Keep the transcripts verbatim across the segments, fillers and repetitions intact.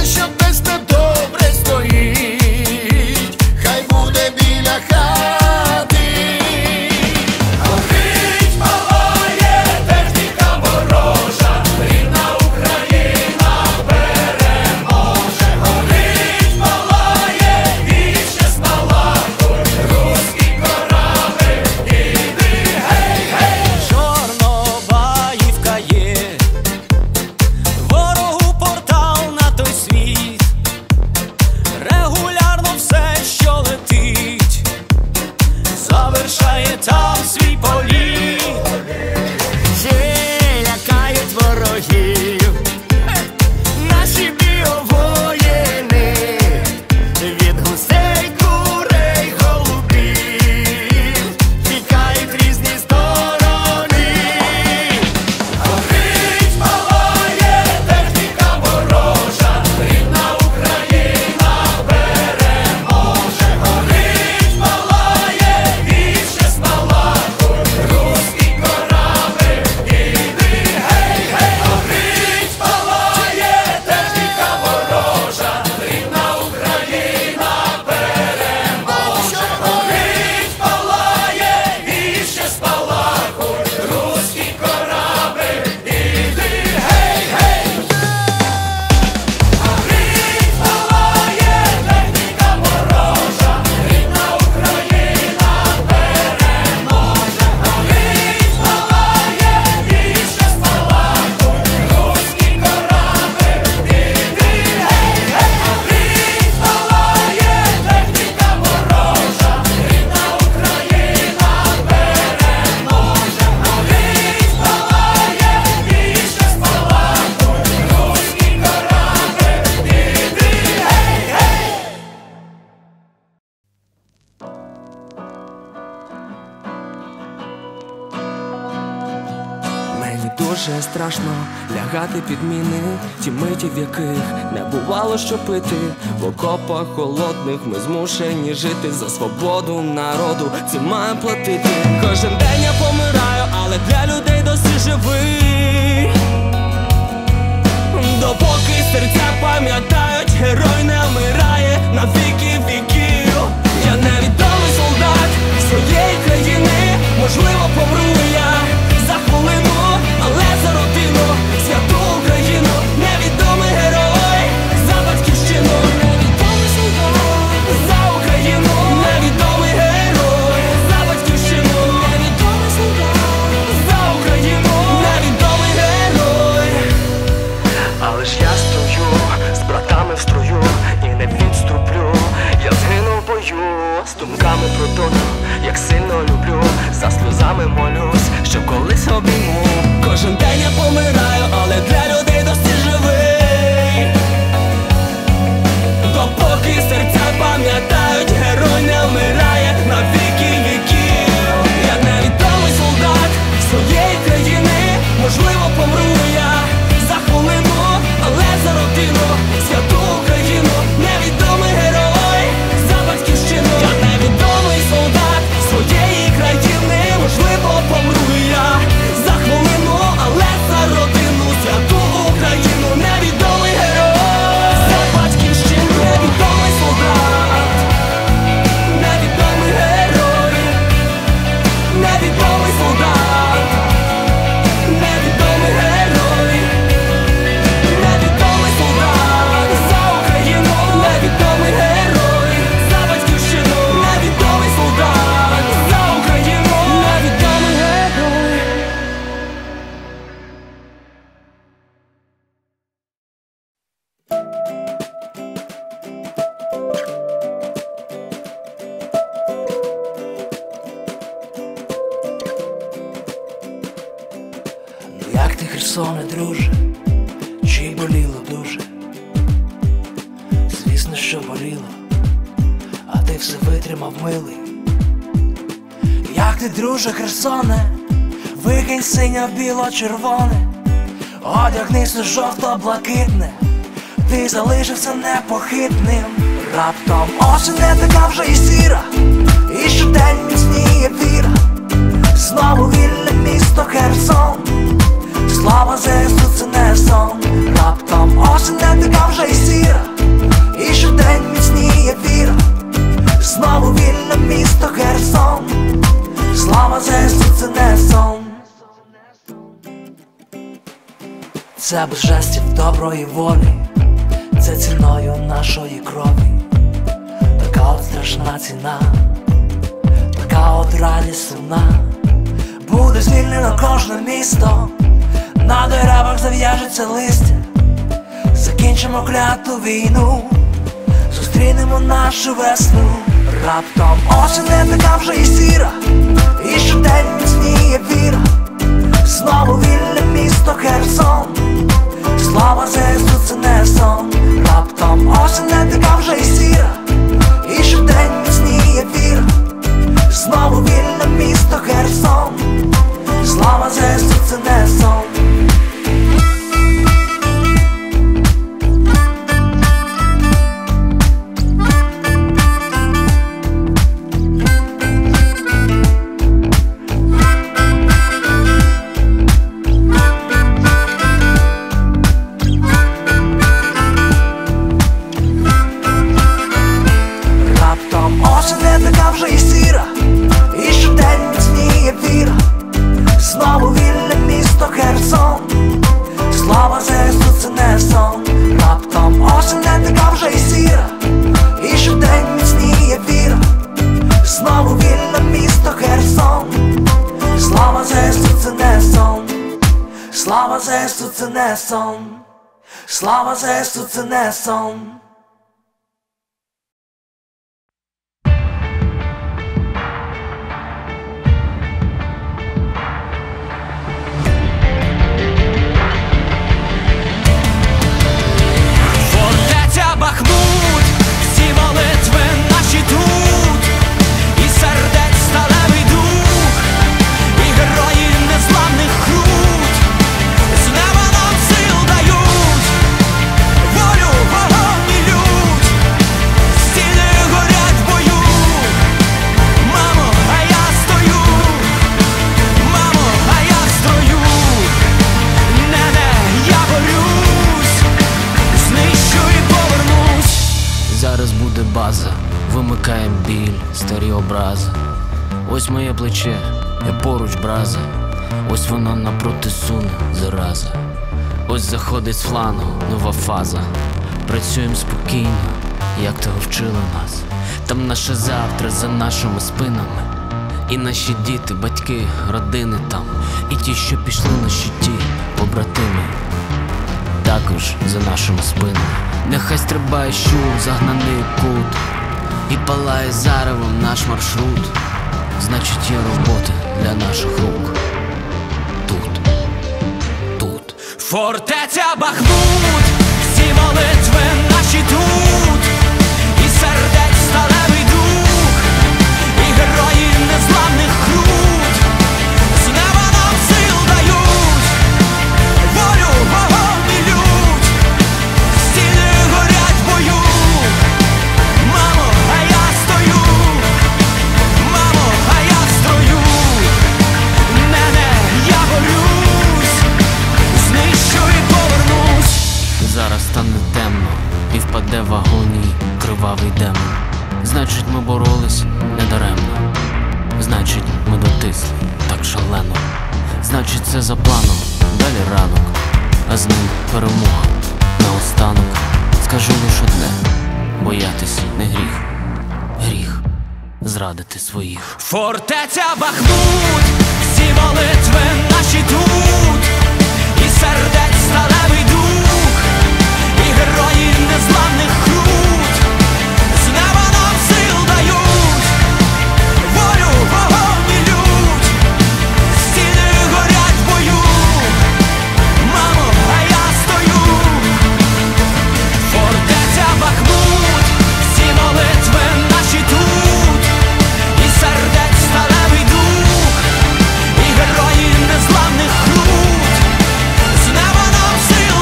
що десь недобре стоїть, хай буде біля хати. Горить, палає техніка ворожа, рідна Україна переможе. Горить, палає і ще спалахує руський корабель, іди гей, гей. Чорнобаївка є, ворогу портал на той світ. Регулярно все, що летить, завершає там свій політ. Вже лякають ворогів наші біовоїни, від гусей, курей, голубів тікають різні сторони. Горить, палає техніка ворожа, рідна Україна переможе. Горить, палає і ще спалахує руський корабель, іди гей, гей. Горить, палає техніка ворожа, рідна Україна переможе. Горить, палає і ще спалахує руський корабель, іди гей, гей. Горить, палає техніка ворожа, рідна Україна переможе. Горить, палає і ще спалахує руський корабель, іди гей, гей. Горить, палає техніка ворожа, рідна Україна переможе. Горить, палає і ще спалахує руський корабель, іди гей, гей. Мені дуже страшно лягати під міни, ті миті, в яких не бувало що пити. В окопах холодних ми змушені жити, за свободу народу цим маємо платити. Кожен день я помираю, але для людей досі живий. Допоки серця пам'ятають, герой не вмирає на віки віків. Я невідомий солдат своєї країни, можливо помру я за хвилину, але за родину, святу Україну. Невідомий герой за батьківщину, невідомий солдат за Україну, невідомий герой за батьківщину, невідомий солдат за Україну, невідомий герой. Але ж я стою з братами в строю і не відступлю. Я згину в бою з думками про долю, як сильно люблю, за сльозами молюсь, щоб колись обійму. Кожен день я помираю, але для людей досі живий. Допоки серця пам'ятають, герой не вмирає на віки віків. Я невідомий солдат своєї країни, можливо помру я за хвилину, але за родину, святу Україну. Невідомий герой за батьківщину. Я невідомий солдат своєї країни, можливо помру я за хвилину, але за родину, святу Україну. Невідомий герой за батьківщину, невідомий солдат, невідомий герой, невідомий солдат, невідомий герой, невідомий солдат за Україну, невідомий герой за батьківщину, невідомий солдат за Україну, невідомий герой. Ну як ти, Херсоне, друже, чи й боліло дуже? Звісно, що боліло, а ти все витримав, милий. Як ти, друже, Херсоне, викинь синьо-біло-червоне, одягнися жовто-блакитне, ти залишився непохитним. Раптом осінь не така вже і сіра, і щодень міцніє віра. Знову вільне місто Херсон, слава ЗСУ, це не сон. Раптом осінь не така вже і сіра, Це без жестів доброї волі, це ціною нашої крові. Така от страшна ціна, така от радість сумна. Буде звільнено кожне місто, на деревах зав'яжеться листя. Закінчимо кляту війну, зустрінемо нашу весну. Раптом осінь не така вже і сіра, і щодень міцніє віра. Знову вільне місто Херсон, слава ЗСУ це не сон. Раптом осінь не така вже і сіра, і щодень міцніє віра. Знову вільне місто Херсон, слава ЗСУ це не сон. Знову вільне місто Херсон, слава ЗСУ це не сон. Раптом осінь не така вже і сіра, і щодень міцніє віра. Знову вільне місто Херсон, слава ЗСУ це не сон. Слава ЗСУ це не сон. Слава ЗСУ це не сон. Бахмут, всі молитви наші тут, і сердець сталевий дух, і герої незламних крут, з неба нам сил дають, волю, вогонь і лють, стіни горять в бою. Мамо, а я стою, мамо, а я в строю, нене, я борюсь, знищу і поверну. Зараз буде база, вимикаєм біль, старі образи. Ось моє плече, я поруч браза. Ось вона напроти суне, зараза. Ось заходить з флангу нова фаза. Працюєм спокійно, як того вчили нас. Там наше завтра за нашими спинами. І наші діти, батьки, родини там. І ті, що пішли на щиті, побратими, також за нашими спинами. Нехай стрибає щур, загнаний у кут, і палає заревом наш маршрут. Значить, є робота для наших рук. Тут, тут фортеця Бахмут, всі молитви наші тут, і сердець сталевий дух, і герої незламних крут, з неба нам сил дають, волю, вогонь і лють, стіни горять в бою. Мамо, а я стою, мамо, а я в строю, нене, я борюсь, знищу і повернусь. Зараз стане темно і впаде в агонії кривавий демон. Значить, ми боролись недаремно, значить, ми дотисли так шалено. Значить, це за планом, далі ранок, а з ним перемога. Наостанок скажу лиш одне: боятись не гріх, гріх зрадити своїх. Фортеця Бахмут, всі молитви наші тут, і сердець сталевий дух, і герої незламних крут, з неба нам сил дають, волю, вогонь і лють, стіни горять в бою. Мамо, а я стою, фортеця Бахмут, всі молитви наші тут, і сердець сталевий дух, і герої незламних крут, з неба нам сил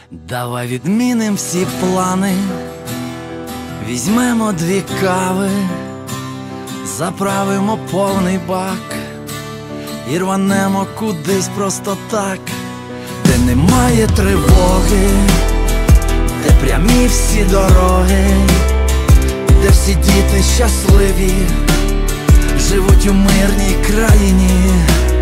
Давай відміним всі плани, візьмемо дві кави, заправимо повний бак і рванемо кудись просто так, де немає тривоги, де прямі всі дороги, де всі діти щасливі, живуть у мирній країні.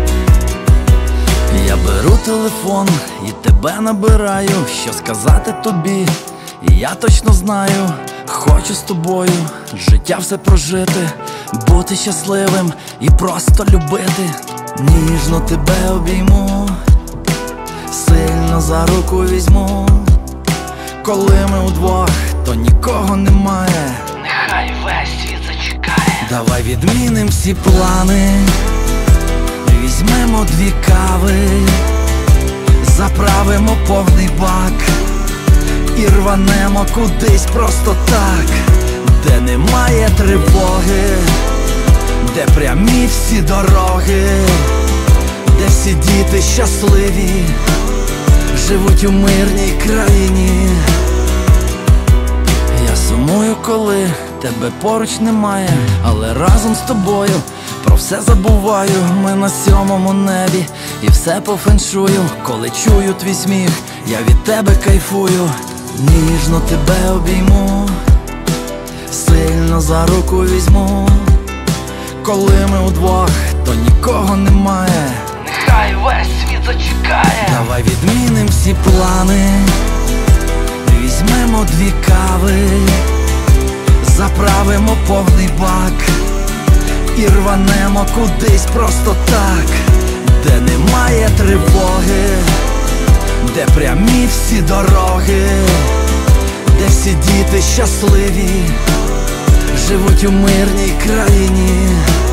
Я беру телефон і тебе набираю, що сказати тобі, і я точно знаю, хочу з тобою життя все прожити, бути щасливим і просто любити. Ніжно тебе обійму, сильно за руку візьму. Коли ми удвох, то нікого немає, нехай весь світ зачекає. Давай відміним всі плани, візьмемо дві кави, заправимо повний бак і рванемо кудись просто так, де немає тривоги, де прямі всі дороги, де всі діти щасливі, живуть у мирній країні. Я сумую, коли тебе поруч немає, але разом з тобою про все забуваю. Ми на сьомому небі і все по феншую. Коли чую твій сміх, я від тебе кайфую. Ніжно тебе обійму, сильно за руку візьму. Коли ми удвох, то нікого немає, нехай весь світ зачекає. Давай відміним всі плани, візьмемо дві кави, заправимо повний бак і рванемо кудись просто так, де немає тривоги, де прямі всі дороги, де всі діти щасливі, живуть у мирній країні.